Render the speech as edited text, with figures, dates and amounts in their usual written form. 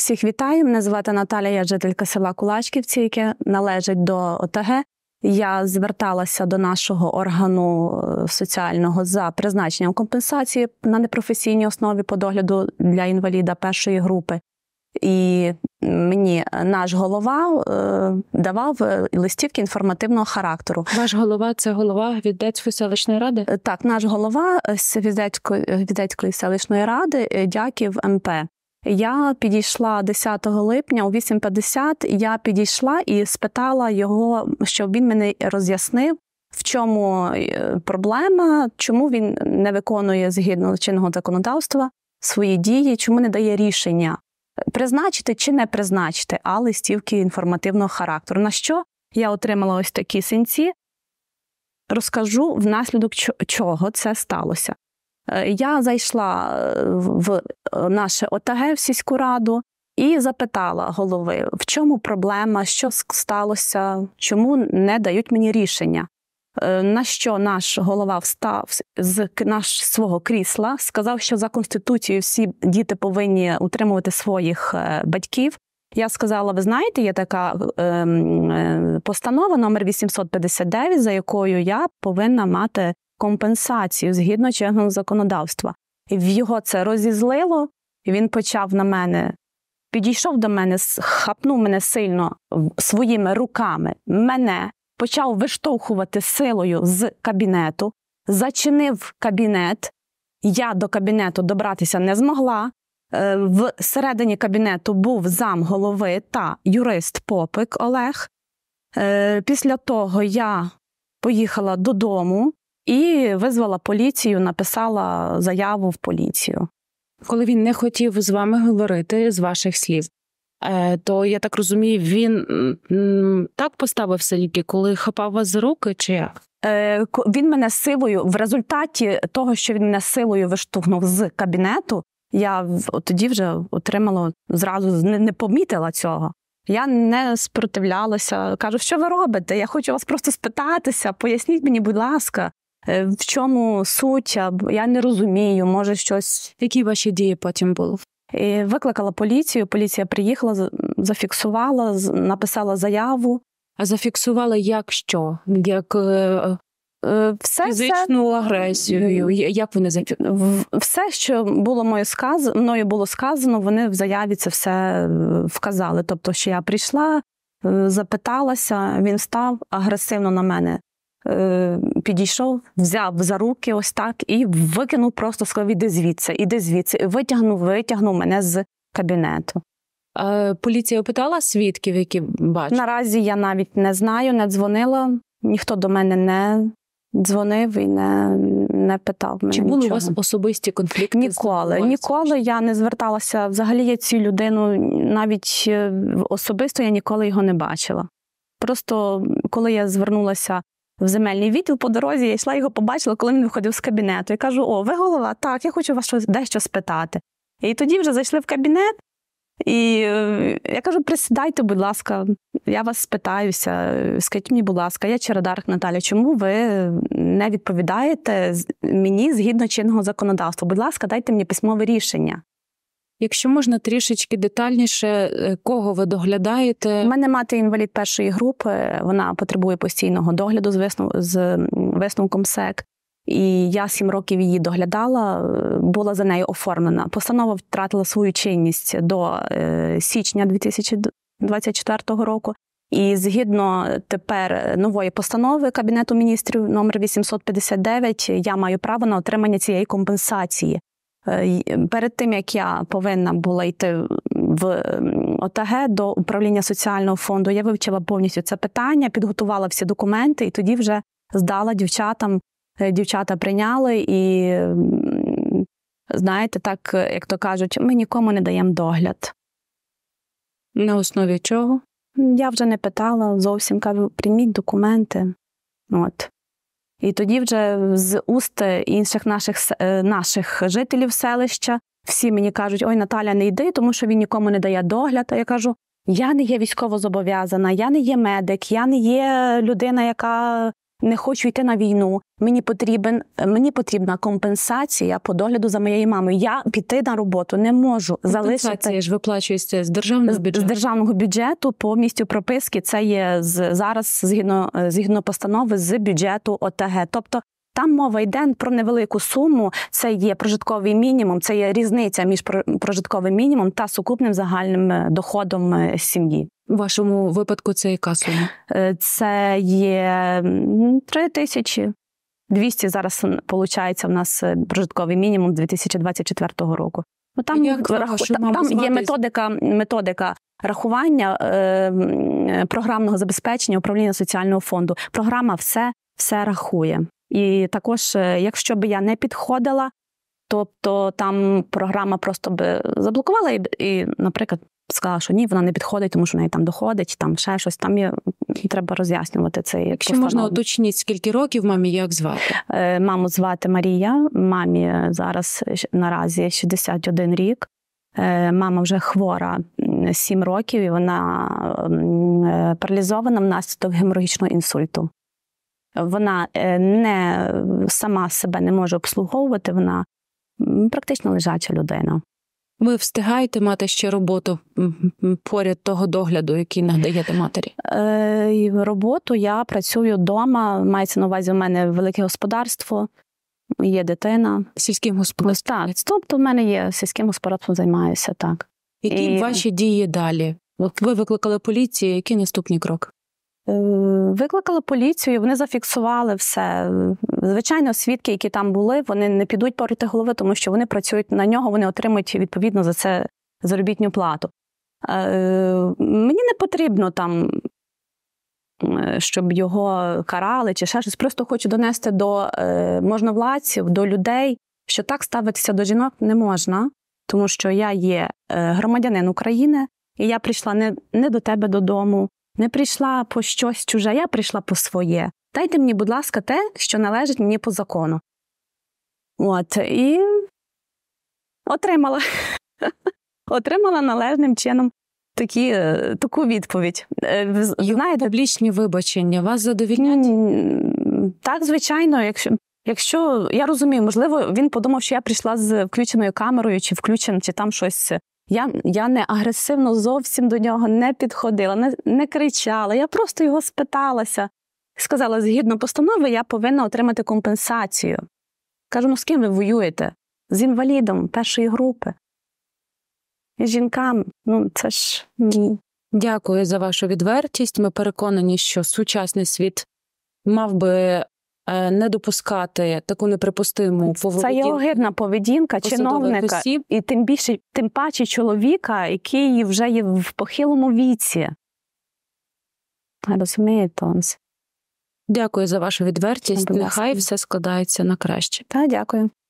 Всіх вітаю, мене звати Наталя, я жителька села Кулачківці, яке належить до ОТГ. Я зверталася до нашого органу соціального за призначенням компенсації на непрофесійній основі по догляду для інваліда першої групи. І мені наш голова давав листівки інформативного характеру. Ваш голова – це голова Гвіздецької селищної ради? Так, наш голова з Гвіздецької селищної ради, Дяків МП. Я підійшла 10 липня о 8:50, я підійшла і спитала його, щоб він мене роз'яснив, в чому проблема, чому він не виконує згідно чинного законодавства свої дії, чому не дає рішення призначити чи не призначити, а листівки інформативного характеру. На що я отримала ось такі синці, розкажу внаслідок чого це сталося. Я зайшла в наше ОТГ, в сільську раду, і запитала голови, в чому проблема, що сталося, чому не дають мені рішення. На що наш голова встав з свого крісла, сказав, що за Конституцією всі діти повинні утримувати своїх батьків. Я сказала, ви знаєте, є така постанова номер 859, за якою я повинна мати компенсацію згідно чинного законодавства. І його це розізлило, і він почав на мене, підійшов до мене, хапнув мене сильно своїми руками, мене почав виштовхувати силою з кабінету, зачинив кабінет, я до кабінету добратися не змогла. Всередині кабінету був зам голови та юрист Попик Олег. Після того я поїхала додому і визвала поліцію, написала заяву в поліцію. Коли він не хотів з вами говорити, з ваших слів, то, я так розумію, він так поставився ліки, коли хапав вас за руки, чи як? Він мене силою, в результаті того, що він мене силою виштовхнув з кабінету, я тоді вже отримала, зразу не помітила цього. Я не спротивлялася, кажу, що ви робите? Я хочу вас просто спитатися, поясніть мені, будь ласка, в чому суть, я не розумію, може щось. Які ваші дії потім були? І викликала поліцію, поліція приїхала, зафіксувала, написала заяву. А зафіксувала як що? Як фізичну агресію? Як вони зафіксували? Все, що було мною було сказано, вони в заяві це все вказали. Тобто, що я прийшла, запиталася, він став агресивно на мене. Підійшов, взяв за руки ось так і викинув, просто сказав, іди звідси. І витягнув мене з кабінету. Поліція опитала свідків, які бачили? Наразі я навіть не знаю, не дзвонила, ніхто до мене не дзвонив і не питав мене. Чи були нічого. У вас особисті конфлікти? Ніколи я не зверталася. Взагалі я цю людину, навіть особисто я ніколи його не бачила. Просто коли я звернулася в земельний відділ по дорозі, я йшла, його побачила, коли він виходив з кабінету. Я кажу, о, ви голова? Так, я хочу вас дещо спитати. І тоді вже зайшли в кабінет, і я кажу, присідайте, будь ласка, я вас спитаюся, скажіть мені, будь ласка, я Чередарик Наталя, чому ви не відповідаєте мені згідно чинного законодавства? Будь ласка, дайте мені письмове рішення. Якщо можна трішечки детальніше, кого ви доглядаєте? У мене мати інвалід першої групи, вона потребує постійного догляду з висновком СЕК. І я 7 років її доглядала, була за нею оформлена. Постанова втратила свою чинність до січня 2024 року. І згідно тепер нової постанови Кабінету міністрів номер 859, я маю право на отримання цієї компенсації. Перед тим, як я повинна була йти в ОТГ до управління соціального фонду, я вивчила повністю це питання, підготувала всі документи і тоді вже здала дівчатам. Дівчата прийняли і, знаєте, так, як то кажуть, ми нікому не даємо догляд. На основі чого? Я вже не питала зовсім, кажу, прийміть документи. От. І тоді вже з уст інших наших жителів селища всі мені кажуть, ой, Наталя, не йди, тому що він нікому не дає догляд. А я кажу, я не є військовозобов'язана, я не є медик, я не є людина, яка не хочу йти на війну, мені потрібна компенсація по догляду за моєю мамою. Я піти на роботу не можу. Компенсація ж виплачується з державного бюджету? З державного бюджету по місцю прописки. Це є зараз згідно постанови з бюджету ОТГ. Тобто там мова йде про невелику суму, це є прожитковий мінімум, це є різниця між прожитковим мінімумом та сукупним загальним доходом сім'ї. У вашому випадку це яка сума? Це є 3200 зараз, виходить, у нас прожитковий мінімум 2024 року. Там є методика рахування програмного забезпечення управління соціального фонду. Програма все рахує. І також, якщо б я не підходила, тобто там програма просто би заблокувала і, наприклад, сказала, що ні, вона не підходить, тому що в неї там доходить, там ще щось, там треба роз'яснювати це. Якщо можна уточніть, скільки років мамі, як звати? Маму звати Марія, мамі зараз наразі 61 рік. Мама вже хвора 7 років, і вона паралізована внаслідок геморагічного інсульту. Вона не сама себе не може обслуговувати, вона практично лежача людина. Ви встигаєте мати ще роботу поряд того догляду, який надаєте матері? Роботу я працюю вдома, мається на увазі, у мене велике господарство, є дитина. Сільським господарством? Так, тобто в мене є сільським господарством, займаюся, так. Які ваші дії далі? Ви викликали поліцію, який наступний крок? Викликали поліцію, вони зафіксували все. Звичайно, свідки, які там були, вони не підуть проти голови, тому що вони працюють на нього, вони отримують відповідно за це заробітну плату. Мені не потрібно там, щоб його карали чи ще щось. Просто хочу донести до можновладців, до людей, що так ставитися до жінок не можна, тому що я є громадянин України, і я прийшла не до тебе додому, не прийшла по щось чуже, я прийшла по своє. Дайте мені, будь ласка, те, що належить мені по закону. І отримала. Отримала належним чином таку відповідь. Знаєте, публічні вибачення вас задовільняють? Так, звичайно. Якщо я розумію, можливо, він подумав, що я прийшла з включеною камерою, чи там щось. Я не агресивно зовсім до нього не підходила, не кричала. Я просто його спиталася. Сказала, згідно постанови, я повинна отримати компенсацію. Кажу, з ким ви воюєте? З інвалідом першої групи. І жінкам, це ж... Дякую за вашу відвертість. Ми переконані, що сучасний світ мав би не допускати таку неприпустиму поведінку. Це є огидна поведінка чиновника, і тим паче чоловіка, який вже є в похилому віці. Розумієте? Дякую за вашу відвертість. Нехай все складається на краще. Так, дякую.